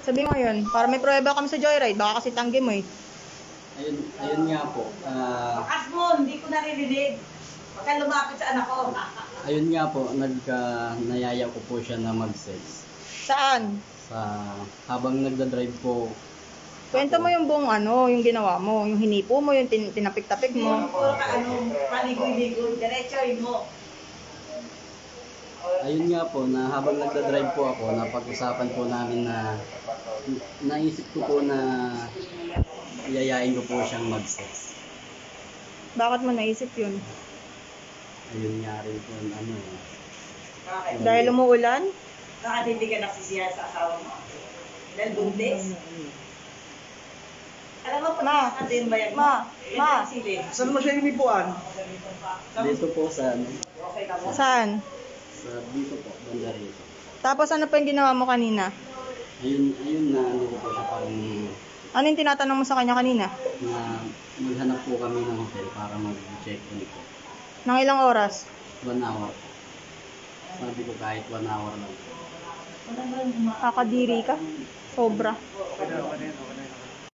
Sabi mo yun, para may pruweba kami sa Joyride, baka kasi tanggi mo eh. Ayun nga po. Bakas mo, hindi ko naririnig. Baka lumapit sa anak ko. Ayun nga po, nayaya ko po siya na mag-sex. Saan? Habang nagda-drive po. Kwento mo yung buong yung ginawa mo, yung hinipo mo, yung tinapik-tapik Hindi mo. mo puro ka paligoy-ligoy. Diretsoin mo. Ayun nga po, na habang nagda-drive po ako, napag-usapan po namin na naisip ko po na yayain ko po siyang mag-sex. Bakit mo naisip yun? Ayun nga rin po, Bakit? Dahil umuulan? Bakit hindi ka nagsisiyahan sa asawa mo? Dahil buntis? Alam mo, pag nakakati yung bayag mo, Ma! Saan mo siya hinipuan? dito po sa Okay ka mo? Saan? dito po, banda rito. Tapos ano pa yung ginawa mo kanina? Ayun na ano ko po siya parang Ano yung tinatanong mo sa kanya kanina? na maghanap po kami ng hotel para mag-check-in po. Nang ilang oras? 1 hour po. Sabi ko kahit 1 hour lang. Kakadiri ka? Sobra. Okay na, okay na, okay na.